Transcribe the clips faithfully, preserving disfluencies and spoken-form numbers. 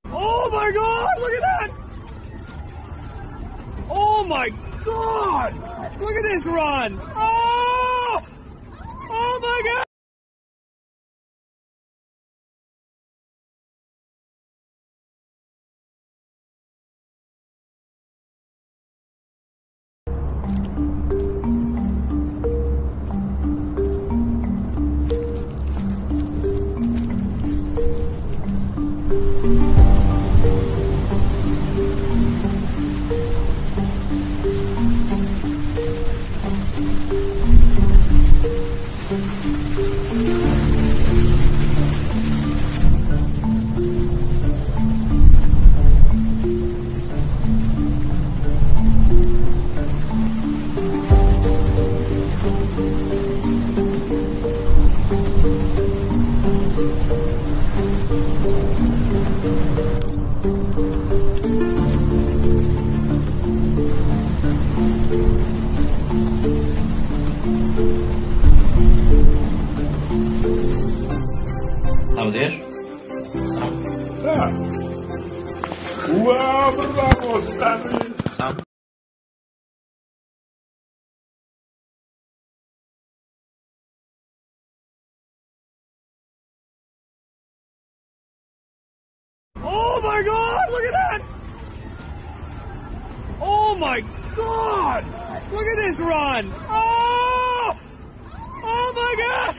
Oh my God! Look at that! Oh my God! Look at this run! Oh! Oh my God! ¿Estamos bien? Ah. ¡Wow! ¡Vamos! ¡También! Oh my God! Look at that! Oh my God! Look at this run! Oh! Oh my God!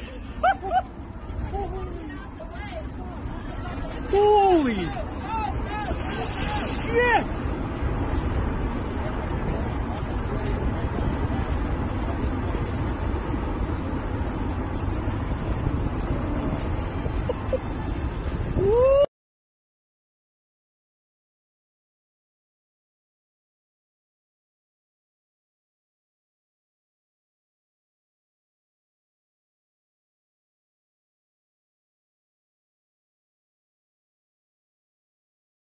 Holy shit!